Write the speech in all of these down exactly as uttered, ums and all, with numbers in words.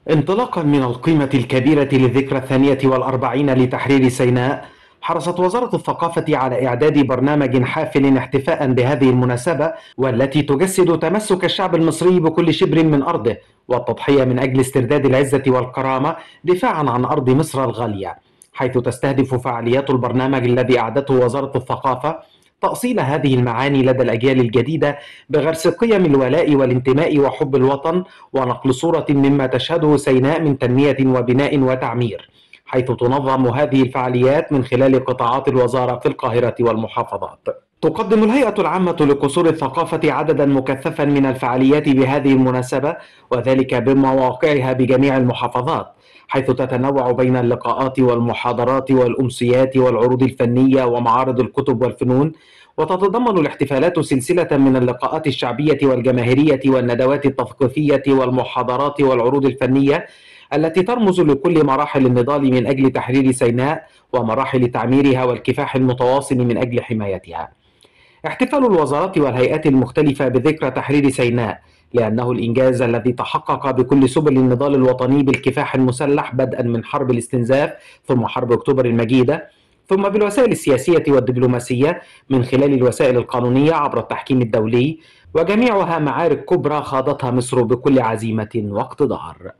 انطلاقا من القيمة الكبيرة للذكرى الثانية والأربعين لتحرير سيناء، حرصت وزارة الثقافة على إعداد برنامج حافل احتفاء بهذه المناسبة، والتي تجسد تمسك الشعب المصري بكل شبر من أرضه والتضحية من أجل استرداد العزة والكرامة دفاعا عن أرض مصر الغالية، حيث تستهدف فعاليات البرنامج الذي أعدته وزارة الثقافة تأصيل هذه المعاني لدى الأجيال الجديدة بغرس قيم الولاء والانتماء وحب الوطن، ونقل صورة مما تشهده سيناء من تنمية وبناء وتعمير، حيث تنظم هذه الفعاليات من خلال قطاعات الوزارة في القاهرة والمحافظات. تقدم الهيئة العامة لقصور الثقافة عددا مكثفا من الفعاليات بهذه المناسبة، وذلك بمواقعها بجميع المحافظات، حيث تتنوع بين اللقاءات والمحاضرات والأمسيات والعروض الفنية ومعارض الكتب والفنون. وتتضمن الاحتفالات سلسلة من اللقاءات الشعبية والجماهيرية والندوات التثقيفية والمحاضرات والعروض الفنية التي ترمز لكل مراحل النضال من أجل تحرير سيناء ومراحل تعميرها والكفاح المتواصل من أجل حمايتها. احتفال الوزارات والهيئات المختلفة بذكرى تحرير سيناء لأنه الإنجاز الذي تحقق بكل سبل النضال الوطني بالكفاح المسلح، بدءا من حرب الاستنزاف ثم حرب أكتوبر المجيدة، ثم بالوسائل السياسية والدبلوماسية من خلال الوسائل القانونية عبر التحكيم الدولي، وجميعها معارك كبرى خاضتها مصر بكل عزيمة واقتدار.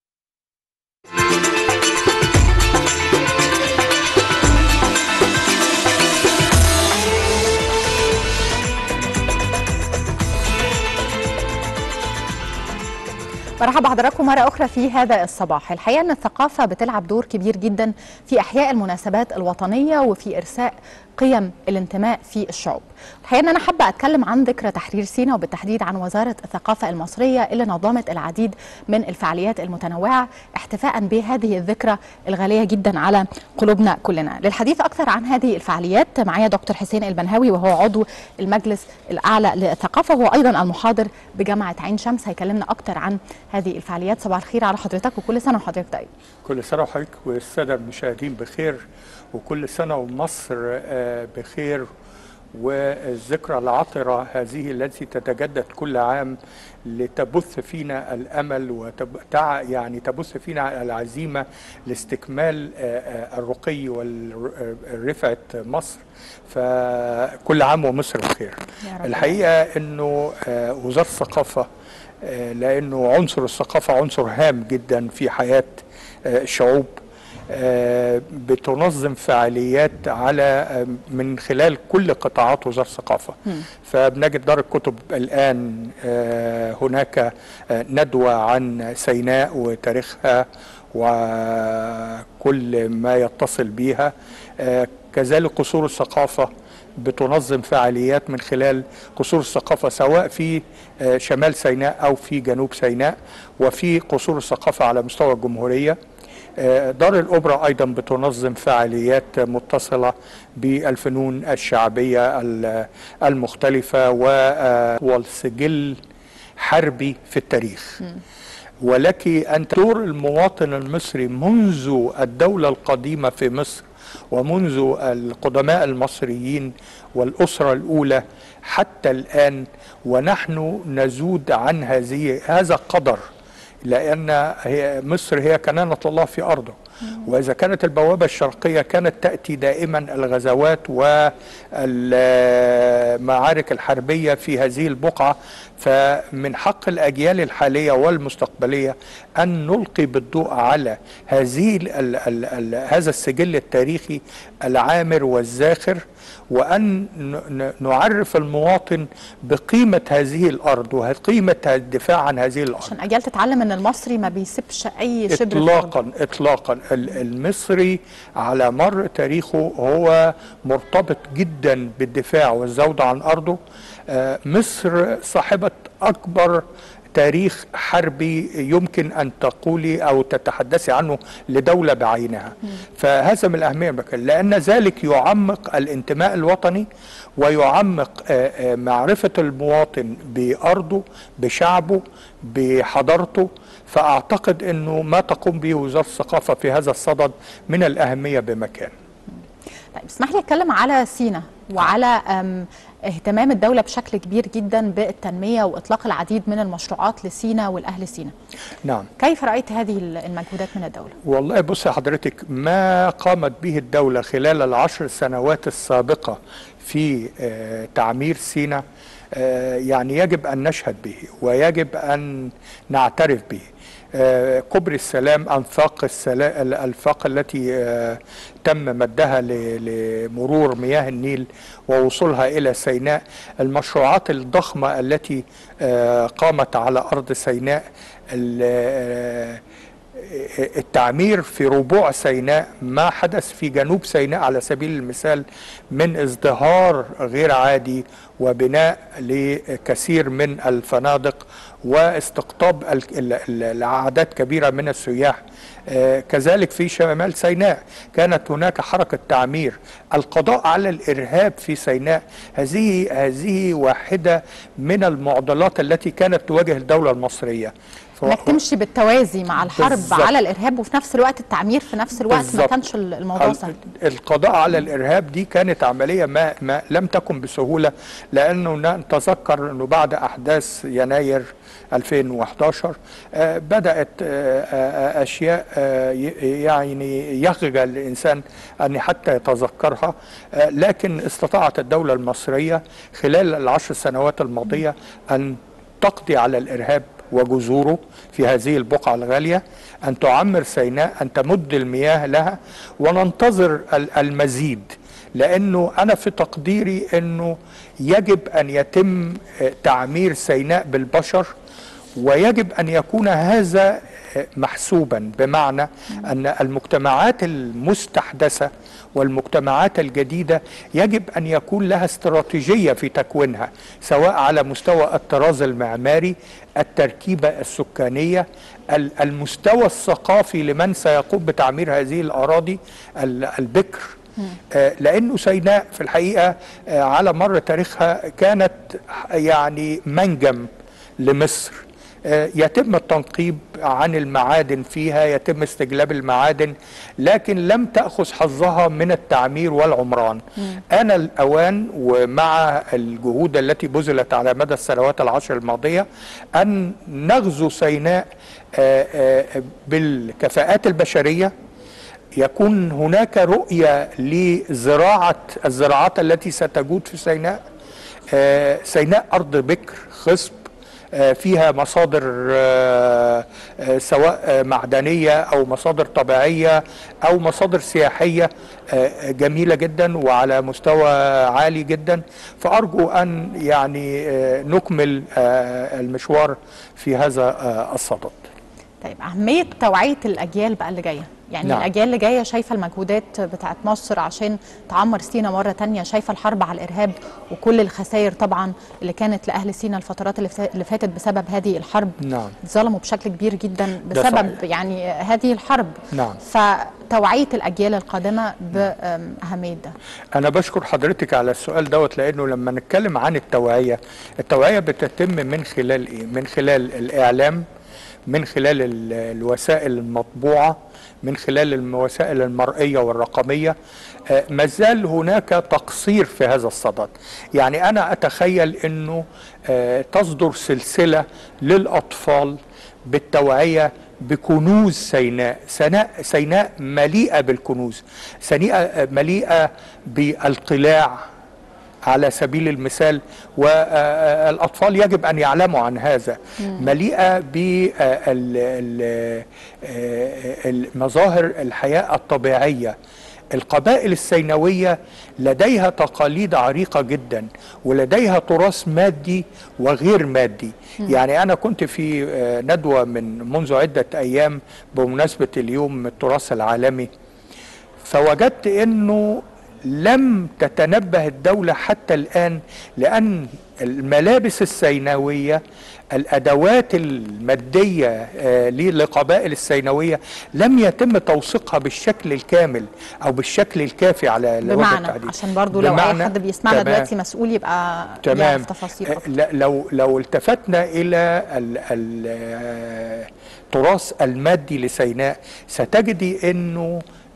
مرحبا بحضراتكم مرة أخرى في هذا الصباح. الحقيقة أن الثقافة بتلعب دور كبير جدا في إحياء المناسبات الوطنية وفي إرساء قيم الانتماء في الشعوب. الحقيقة أن أنا حابة أتكلم عن ذكرى تحرير سيناء، وبالتحديد عن وزارة الثقافة المصرية اللي نظمت العديد من الفعاليات المتنوعة احتفاء بهذه الذكرى الغالية جدا على قلوبنا كلنا. للحديث أكثر عن هذه الفعاليات معايا دكتور حسين البنهاوي، وهو عضو المجلس الأعلى للثقافة، وهو أيضا المحاضر بجامعة عين شمس، هيكلمنا أكثر عن هذه الفعاليات. صباح الخير على حضرتك، وكل سنة وحضرتك طيب. كل سنة وحضرتك والسادة المشاهدين بخير، وكل سنة ومصر بخير، والذكرى العطرة هذه التي تتجدد كل عام لتبث فينا الأمل وتبع يعني تبث فينا العزيمة لاستكمال الرقي والرفعة مصر. فكل عام ومصر بخير. الحقيقة أنه وزارة الثقافة، لأنه عنصر الثقافة عنصر هام جدا في حياة الشعوب، بتنظم فعاليات على من خلال كل قطاعات وزارة الثقافة. فبنجد دار الكتب الآن هناك ندوة عن سيناء وتاريخها وكل ما يتصل بها. كذلك قصور الثقافة بتنظم فعاليات من خلال قصور الثقافة، سواء في شمال سيناء أو في جنوب سيناء، وفي قصور الثقافة على مستوى الجمهورية. دار الأوبرا أيضا بتنظم فعاليات متصلة بالفنون الشعبية المختلفة، والسجل حربي في التاريخ. ولك أن دور المواطن المصري منذ الدولة القديمة في مصر ومنذ القدماء المصريين والأسرة الأولى حتى الآن، ونحن نزود عن هذه هذا القدر، لأن هي مصر هي كنانة الله في أرضه. وإذا كانت البوابة الشرقية كانت تأتي دائما الغزوات والمعارك الحربية في هذه البقعة، فمن حق الأجيال الحالية والمستقبلية أن نلقي بالضوء على هذه ال ال ال هذا السجل التاريخي العامر والزاخر، وأن نعرف المواطن بقيمة هذه الأرض وقيمة الدفاع عن هذه الأرض، عشان أجيال تتعلم أن المصري ما بيسيبش أي شبر. إطلاقا إطلاقا المصري على مر تاريخه هو مرتبط جدا بالدفاع والزود عن أرضه. مصر صاحبة أكبر تاريخ حربي يمكن أن تقولي أو تتحدثي عنه لدولة بعينها. فهذا من الأهمية، لأن ذلك يعمق الانتماء الوطني ويعمق معرفة المواطن بأرضه بشعبه بحضارته. فأعتقد أنه ما تقوم به وزارة الثقافة في هذا الصدد من الأهمية بمكان. طيب اسمح لي اتكلم على سيناء وعلى اهتمام الدولة بشكل كبير جدا بالتنمية وإطلاق العديد من المشروعات لسيناء والأهل سيناء. نعم. كيف رأيت هذه المجهودات من الدولة؟ والله بص حضرتك، ما قامت به الدولة خلال العشر سنوات السابقة في تعمير سيناء يعني يجب أن نشهد به ويجب أن نعترف به. كوبري السلام، أنفاق الأنفاق التي تم مدها لمرور مياه النيل ووصولها إلى سيناء، المشروعات الضخمة التي قامت على أرض سيناء، التعمير في ربوع سيناء، ما حدث في جنوب سيناء على سبيل المثال من ازدهار غير عادي وبناء لكثير من الفنادق واستقطاب الأعداد كبيرة من السياح. كذلك في شمال سيناء كانت هناك حركة تعمير. القضاء على الإرهاب في سيناء هذه هذه واحدة من المعضلات التي كانت تواجه الدولة المصرية. انك تمشي بالتوازي مع الحرب بالزبط. على الارهاب وفي نفس الوقت التعمير في نفس الوقت بالزبط. ما كانش الموضوع سهل. القضاء على الارهاب دي كانت عمليه ما, ما لم تكن بسهوله، لانه نتذكر انه بعد احداث يناير ألفين وأحد عشر آه بدات آه اشياء آه يعني يخجل الانسان ان حتى يتذكرها، آه لكن استطاعت الدوله المصريه خلال العشر سنوات الماضيه ان تقضي على الارهاب وجذوره في هذه البقعة الغالية، أن تعمر سيناء، أن تمد المياه لها، وننتظر المزيد. لأنه أنا في تقديري أنه يجب أن يتم تعمير سيناء بالبشر، ويجب أن يكون هذا محسوبا، بمعنى أن المجتمعات المستحدثة والمجتمعات الجديدة يجب أن يكون لها استراتيجية في تكوينها، سواء على مستوى الطراز المعماري، التركيبة السكانية، المستوى الثقافي لمن سيقوم بتعمير هذه الأراضي البكر. لأنه سيناء في الحقيقة على مر تاريخها كانت يعني منجم لمصر، يتم التنقيب عن المعادن فيها، يتم استجلاب المعادن، لكن لم تأخذ حظها من التعمير والعمران. آن الأوان، ومع الجهود التي بذلت على مدى السنوات العشر الماضية، أن نغزو سيناء بالكفاءات البشرية، يكون هناك رؤية لزراعة الزراعات التي ستجود في سيناء. سيناء أرض بكر خصب، فيها مصادر سواء معدنية أو مصادر طبيعية أو مصادر سياحية جميلة جدا وعلى مستوى عالي جدا. فأرجو أن يعني نكمل المشوار في هذا الصدد. طيب، أهمية توعية الأجيال بقى اللي جاية، يعني نعم. الأجيال اللي جاية شايفة المجهودات بتاعت مصر عشان تعمر سيناء مرة تانية، شايفة الحرب على الإرهاب وكل الخسائر طبعا اللي كانت لأهل سيناء الفترات اللي فاتت بسبب هذه الحرب. نعم. ظلموا بشكل كبير جدا بسبب يعني هذه الحرب. نعم. فتوعية الأجيال القادمة بأهمية ده. أنا بشكر حضرتك على السؤال دوت، لأنه لما نتكلم عن التوعية، التوعية بتتم من خلال إيه؟ من خلال الإعلام، من خلال الوسائل المطبوعة، من خلال الوسائل المرئية والرقمية. ما زال هناك تقصير في هذا الصدد. يعني أنا أتخيل أنه تصدر سلسلة للأطفال بالتوعية بكنوز سيناء. سيناء, سيناء مليئة بالكنوز، سيناء مليئة بالقلاع على سبيل المثال، والأطفال يجب أن يعلموا عن هذا. مليئة بالمظاهر الحياة الطبيعية. القبائل السيناوية لديها تقاليد عريقة جدا، ولديها تراث مادي وغير مادي. يعني أنا كنت في ندوة من منذ عدة أيام بمناسبة اليوم التراث العالمي، فوجدت أنه لم تتنبه الدولة حتى الآن، لأن الملابس السيناوية، الأدوات المادية للقبائل السيناوية لم يتم توثيقها بالشكل الكامل أو بالشكل الكافي على وجه التحديد. عشان برضو لو أي حد بيسمعنا دلوقتي مسؤول يبقى تمام. تفاصيل أكتر. لو لو التفتنا إلى التراث المادي لسيناء، ستجدي أنه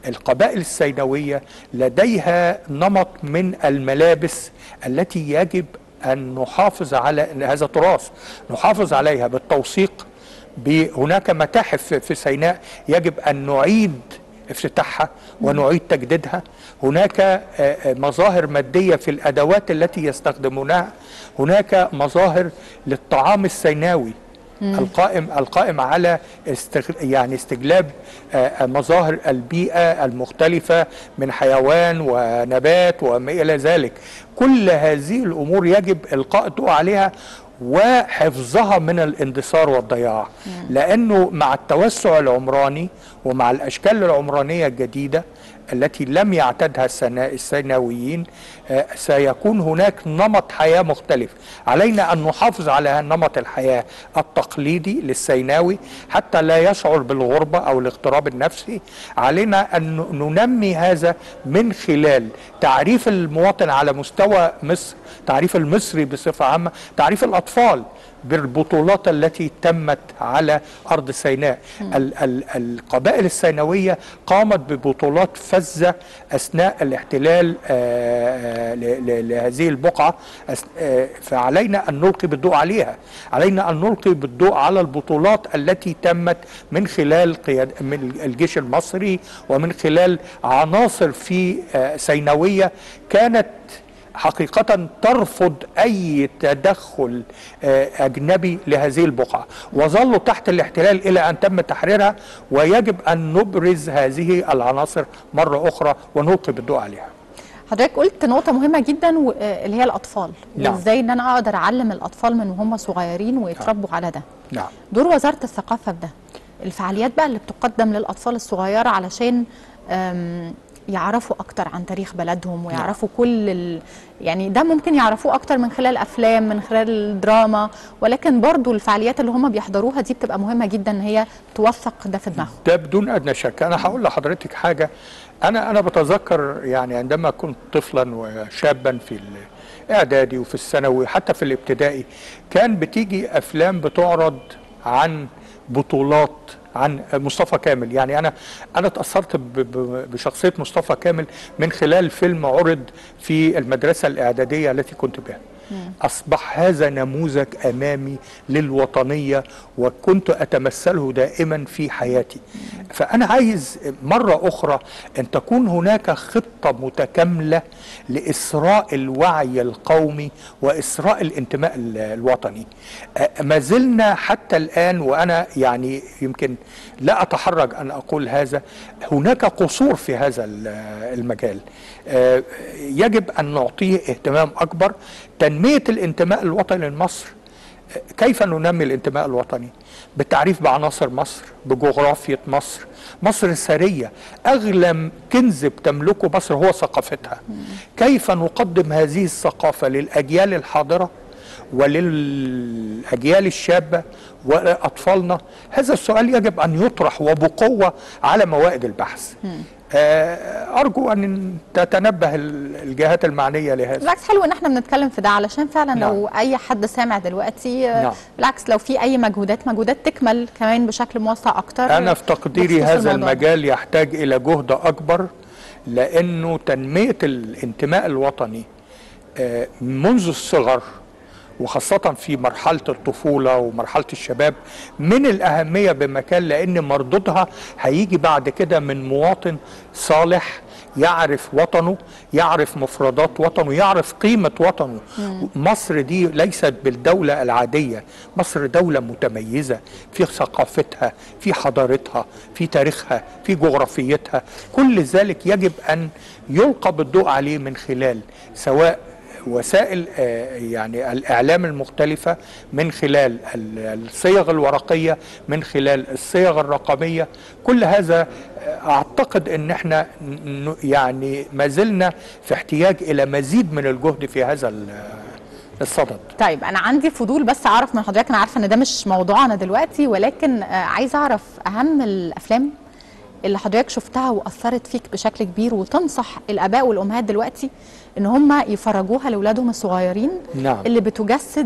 القبائل السيناوية لديها نمط من الملابس التي يجب أن نحافظ على هذا التراث، نحافظ عليها بالتوثيق. هناك متاحف في سيناء يجب أن نعيد افتتاحها ونعيد تجديدها. هناك مظاهر مادية في الأدوات التي يستخدمونها. هناك مظاهر للطعام السيناوي القائم القائم على استغ... يعني استجلاب مظاهر البيئة المختلفة من حيوان ونبات وما إلى ذلك. كل هذه الأمور يجب إلقاء الضوء عليها وحفظها من الاندثار والضياع، لأنه مع التوسع العمراني ومع الأشكال العمرانية الجديدة التي لم يعتدها السيناويين سيكون هناك نمط حياة مختلف. علينا أن نحافظ على نمط الحياة التقليدي للسيناوي حتى لا يشعر بالغربة أو الاغتراب النفسي. علينا أن ننمي هذا من خلال تعريف المواطن على مستوى مصر، تعريف المصري بصفة عامة، تعريف الأطفال بالبطولات التي تمت على أرض سيناء. ال ال القبائل السيناوية قامت ببطولات فذة أثناء الاحتلال آه لهذه البقعة، آه فعلينا أن نلقي بالضوء عليها. علينا أن نلقي بالضوء على البطولات التي تمت من خلال قياد من الجيش المصري ومن خلال عناصر في آه سيناوية كانت حقيقة ترفض أي تدخل أجنبي لهذه البقعة، وظلوا تحت الاحتلال إلى أن تم تحريرها. ويجب أن نبرز هذه العناصر مرة أخرى ونلقي بالضوء عليها. حضرتك قلت نقطة مهمة جدا اللي هي الأطفال، نعم. وإزاي إن أنا أقدر أعلم الأطفال من وهم صغيرين ويتربوا نعم. على ده. نعم. دور وزارة الثقافة في ده، الفعاليات بقى اللي بتقدم للأطفال الصغيرة علشان يعرفوا أكتر عن تاريخ بلدهم ويعرفوا نعم. كل ال... يعني ده ممكن يعرفوه أكتر من خلال أفلام، من خلال الدراما، ولكن برضو الفعاليات اللي هم بيحضروها دي بتبقى مهمة جدا إن هي توثق ده في دماغهم. ده بدون أدنى شك. أنا هقول لحضرتك حاجة. أنا أنا بتذكر يعني عندما كنت طفلا وشابا في الإعدادي وفي الثانوي حتى في الابتدائي كان بتيجي أفلام بتعرض عن بطولات عن مصطفى كامل. يعني انا انا اتاثرت بشخصيه مصطفى كامل من خلال فيلم عرض في المدرسه الاعداديه التي كنت بها. اصبح هذا نموذج امامي للوطنيه وكنت اتمثله دائما في حياتي. فانا عايز مره اخرى ان تكون هناك خطه متكامله لاسراء الوعي القومي واسراء الانتماء الوطني. ما زلنا حتى الان، وانا يعني يمكن لا اتحرج ان اقول هذا، هناك قصور في هذا المجال يجب ان نعطيه اهتمام اكبر. تنمية الانتماء الوطني لمصر، كيف ننمي الانتماء الوطني؟ بالتعريف بعناصر مصر، بجغرافية مصر. مصر ثرية، أغلى كنز تملكه مصر هو ثقافتها. كيف نقدم هذه الثقافة للأجيال الحاضرة وللأجيال الشابة وأطفالنا؟ هذا السؤال يجب أن يطرح وبقوة على موائد البحث. أرجو أن تتنبه الجهات المعنية لهذا. بالعكس حلو إن احنا بنتكلم في ده، علشان فعلا نعم. لو أي حد سامع دلوقتي نعم. بالعكس لو في أي مجهودات مجهودات تكمل كمان بشكل موسع أكتر. أنا في تقديري هذا المجال يحتاج إلى جهد أكبر، لأنه تنمية الانتماء الوطني منذ الصغر وخاصة في مرحلة الطفولة ومرحلة الشباب من الأهمية بمكان، لأن مردودها هيجي بعد كده من مواطن صالح يعرف وطنه، يعرف مفردات وطنه، يعرف قيمة وطنه. مم. مصر دي ليست بالدولة العادية، مصر دولة متميزة في ثقافتها، في حضارتها، في تاريخها، في جغرافيتها. كل ذلك يجب أن يلقى بالضوء عليه من خلال سواء وسائل يعني الإعلام المختلفة، من خلال الصيغ الورقية، من خلال الصيغ الرقمية. كل هذا أعتقد أن احنا يعني ما زلنا في احتياج إلى مزيد من الجهد في هذا الصدد. طيب أنا عندي فضول بس أعرف من حضرتك، أنا عارفة أن ده مش موضوعنا دلوقتي، ولكن عايز أعرف أهم الأفلام اللي حضرتك شفتها وأثرت فيك بشكل كبير وتنصح الآباء والأمهات دلوقتي ان هم يفرجوها لاولادهم الصغيرين. نعم. اللي بتجسد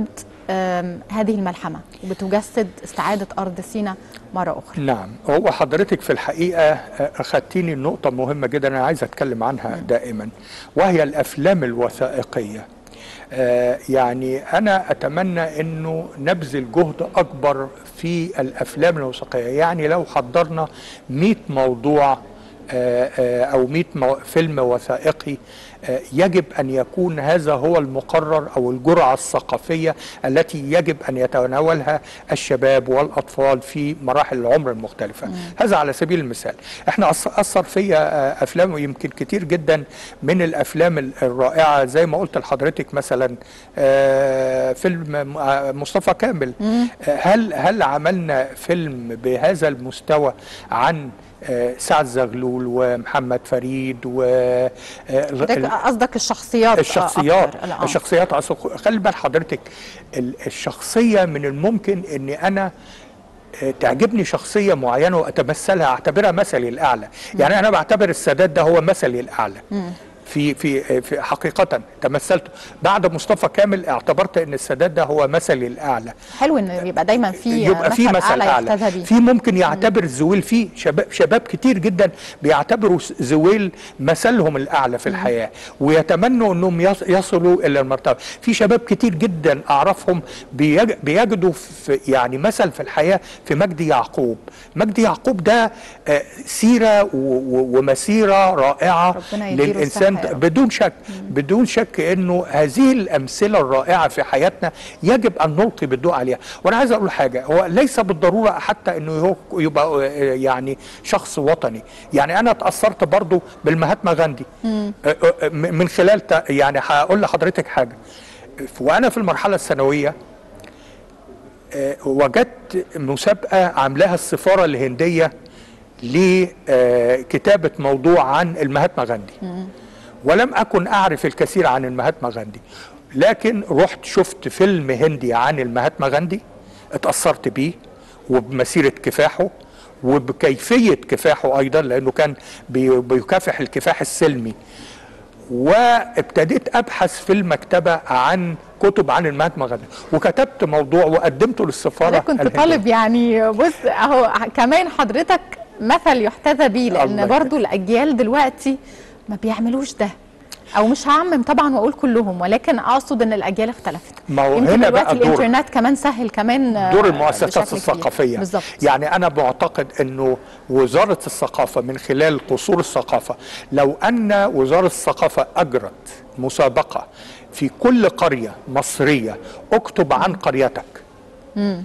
هذه الملحمة وبتجسد استعادة أرض سيناء مرة أخرى. نعم، هو حضرتك في الحقيقة أخدتيني النقطة مهمة جدا أنا عايز أتكلم عنها م. دائما، وهي الأفلام الوثائقية. آه يعني أنا أتمنى أنه نبذل جهد أكبر في الأفلام الوثائقية. يعني لو حضرنا مئة موضوع آه آه أو مئة فيلم وثائقي، آه يجب أن يكون هذا هو المقرر أو الجرعة الثقافية التي يجب أن يتناولها الشباب والأطفال في مراحل العمر المختلفة. مم. هذا على سبيل المثال. احنا أثر فيا آه أفلام يمكن كتير جدا من الأفلام الرائعة، زي ما قلت لحضرتك مثلا آه فيلم مصطفى كامل. آه هل هل عملنا فيلم بهذا المستوى عن سعد زغلول ومحمد فريد و قصدك الشخصيات الشخصيات أكتر. الشخصيات خلي بال حضرتك، الشخصيه من الممكن ان انا تعجبني شخصيه معينه واتمثلها، اعتبرها مثلي الاعلى. م. يعني انا بعتبر السادات ده هو مثلي الاعلى. م. في في في حقيقة تمثلته. بعد مصطفى كامل اعتبرت ان السادات ده هو مثلي الاعلى. حلو ان يبقى دايما في يبقى في مثل اعلى, أعلى. في ممكن يعتبر زويل، في شباب شباب كتير جدا بيعتبروا زويل مثلهم الاعلى في الحياة ويتمنوا انهم يصلوا الى المرتبة. في شباب كتير جدا اعرفهم بيجدوا في يعني مثل في الحياة في مجدي يعقوب. مجدي يعقوب ده سيرة ومسيرة رائعة للإنسان بدون شك. بدون شك انه هذه الامثله الرائعه في حياتنا يجب ان نلقي بالضوء عليها. وانا عايز اقول حاجه، هو ليس بالضروره حتى انه يبقى يعني شخص وطني. يعني انا اتاثرت برضو بالمهاتما غاندي من خلال يعني هقول لحضرتك حاجه. وانا في المرحله الثانويه وجدت مسابقه عاملاها السفاره الهنديه لكتابه موضوع عن المهاتما غاندي. ولم أكن أعرف الكثير عن المهاتما غاندي، لكن رحت شفت فيلم هندي عن المهاتما غاندي، اتأثرت بيه وبمسيرة كفاحه وبكيفية كفاحه أيضا، لأنه كان بيكافح الكفاح السلمي. وابتديت أبحث في المكتبة عن كتب عن المهاتما غاندي، وكتبت موضوع وقدمته للسفارة. كنت الهندية. طالب يعني بص أهو كمان حضرتك مثل يحتذى بيه، لأن برضو الأجيال دلوقتي ما بيعملوش ده، او مش هعمم طبعا واقول كلهم، ولكن اقصد ان الاجيال اختلفت. ما هو هنا بقى دور الانترنت كمان سهل كمان دور المؤسسات الثقافيه. بالظبط. يعني انا معتقد انه وزاره الثقافه من خلال قصور الثقافه، لو ان وزاره الثقافه اجرت مسابقه في كل قريه مصريه اكتب عن قريتك. امم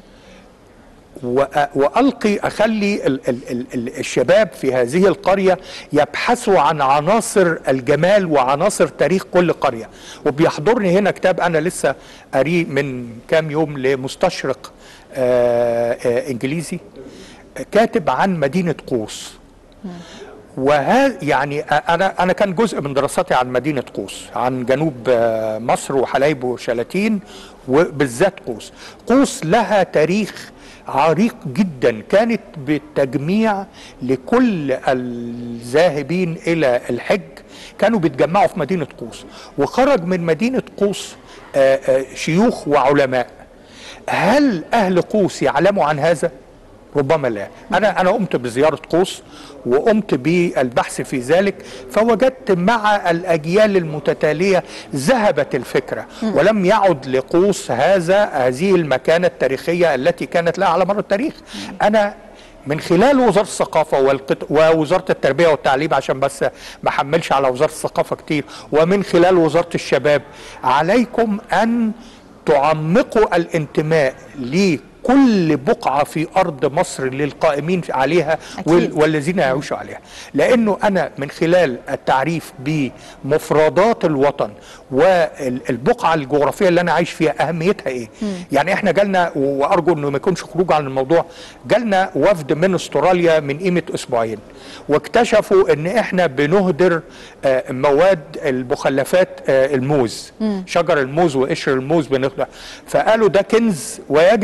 وألقي أخلي ال ال ال الشباب في هذه القرية يبحثوا عن عناصر الجمال وعناصر تاريخ كل قرية. وبيحضرني هنا كتاب أنا لسه قاريه من كام يوم لمستشرق آآ آآ إنجليزي كاتب عن مدينة قوس. وهذا يعني أنا أنا كان جزء من دراساتي عن مدينة قوس، عن جنوب مصر وحلايب وشلاتين وبالذات قوس. قوس لها تاريخ عريق جدا، كانت بالتجميع لكل الذاهبين إلى الحج كانوا بيتجمعوا في مدينة قوس، وخرج من مدينة قوس شيوخ وعلماء. هل أهل قوس يعلموا عن هذا؟ ربما لا. أنا أنا قمت بزيارة قوس وقمت بالبحث في ذلك، فوجدت مع الأجيال المتتالية ذهبت الفكرة ولم يعد لقوس هذا هذه المكانة التاريخية التي كانت لها على مر التاريخ. أنا من خلال وزارة الثقافة ووزارة التربية والتعليم، عشان بس ما حملش على وزارة الثقافة كتير، ومن خلال وزارة الشباب، عليكم أن تعمقوا الانتماء لكل بقعة في أرض مصر للقائمين عليها أكيد. والذين يعيشوا عليها. لأنه أنا من خلال التعريف بمفردات الوطن والبقعة الجغرافية اللي أنا عايش فيها أهميتها إيه. م. يعني إحنا جالنا، وأرجو أنه ما يكونش خروج عن الموضوع، جالنا وفد من أستراليا من قيمة أسبوعين واكتشفوا أن إحنا بنهدر مواد المخلفات الموز. م. شجر الموز وقشر الموز بنهدر، فقالوا ده كنز ويجب أن تقوم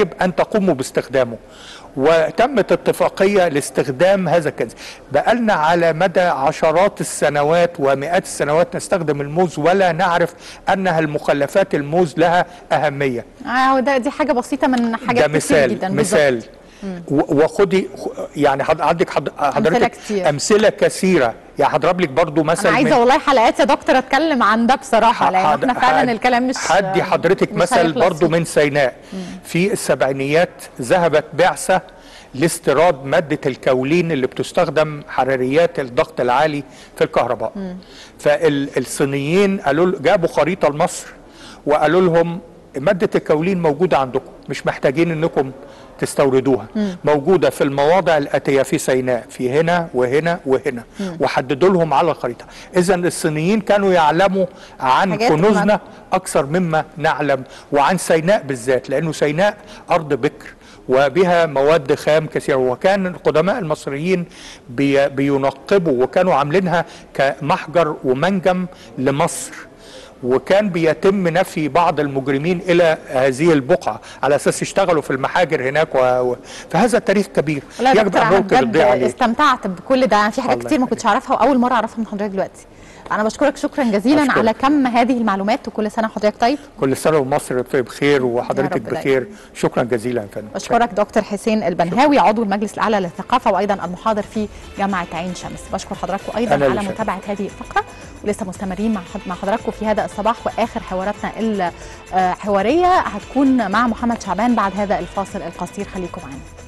تقوموا باستخدامه. وتمت اتفاقية لاستخدام هذا الكنز. بقالنا على مدى عشرات السنوات ومئات السنوات نستخدم الموز ولا نعرف أنها المخلفات الموز لها أهمية. اه ده دي حاجة بسيطة من حاجات ده مثال كتير جدا. مثال وخدي يعني عندك حضرتك أمثلة, أمثلة كثيرة. يعني هضرب لك برضو مثل. انا عايزه والله حلقات يا دكتور اتكلم عن ده بصراحه، لان احنا فعلا الكلام مش هدي حضرتك مش مثل برضو من سيناء. مم. في السبعينيات ذهبت بعثه لاستيراد ماده الكولين اللي بتستخدم حراريات الضغط العالي في الكهرباء. مم. فالصينيين قالوا جابوا خريطه لمصر وقالوا لهم ماده الكولين موجوده عندكم، مش محتاجين انكم تستوردوها. مم. موجودة في المواضع الآتية في سيناء، في هنا وهنا وهنا. مم. وحددوا لهم على الخريطة. إذا الصينيين كانوا يعلموا عن كنوزنا أكثر مما نعلم، وعن سيناء بالذات، لأنه سيناء أرض بكر وبها مواد خام كثيرة. وكان القدماء المصريين بي بينقبوا وكانوا عاملينها كمحجر ومنجم لمصر، وكان بيتم نفي بعض المجرمين الى هذه البقعه على اساس يشتغلوا في المحاجر هناك و... فهذا تاريخ كبير يجب ان ممكن تضيع عليه. استمتعت بكل ده، يعني في حاجات كتير ما كنتش اعرفها واول مره اعرفها من حضرتك دلوقتي. انا بشكرك شكرا جزيلا أشكرك. على كم هذه المعلومات، وكل سنه وحضرتك طيب. كل سنه ومصر بخير وحضرتك بخير. شكرا جزيلا يا فندم. بشكرك دكتور حسين البنهاوي عضو المجلس الاعلى للثقافه وايضا المحاضر في جامعه عين شمس. بشكر حضراتكم ايضا على لشان. متابعه هذه الفقره، ولسه مستمرين مع مع حضراتكم في هذا الصباح. واخر حواراتنا الحواريه هتكون مع محمد شعبان بعد هذا الفاصل القصير، خليكم معانا.